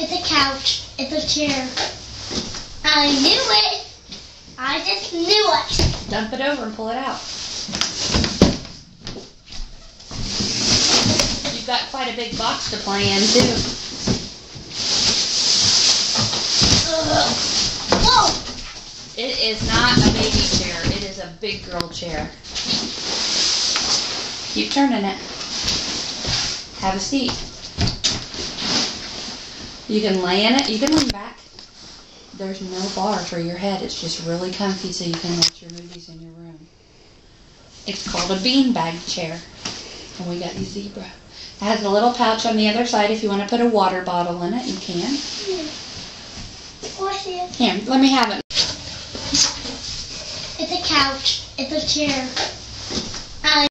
It's a couch. It's a chair. I knew it. I just knew it. Dump it over and pull it out. You've got quite a big box to play in, too. Whoa! It is not a baby chair. It is a big girl chair. Keep turning it. Have a seat. You can lay in it. You can lean back. There's no bar for your head. It's just really comfy so you can watch your movies in your room. It's called a beanbag chair. And we got you zebra. It has a little pouch on the other side. If you want to put a water bottle in it, you can. What's it? Here, let me have it. It's a couch. It's a chair.